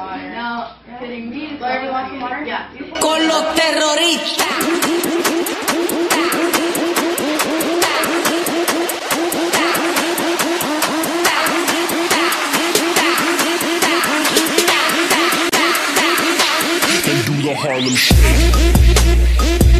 water. No, kidding me. Blair, do you want some water? Yeah. Con los terroristas. And do the Harlem Shake.